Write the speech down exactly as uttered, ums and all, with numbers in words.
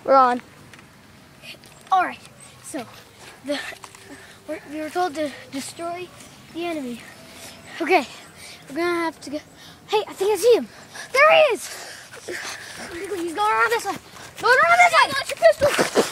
We're on. All right. So, the we're, we were told to destroy the enemy. Okay, we're gonna have to go. Hey, I think I see him. There he is. He's going around this way. Going around this way. Launch your pistol.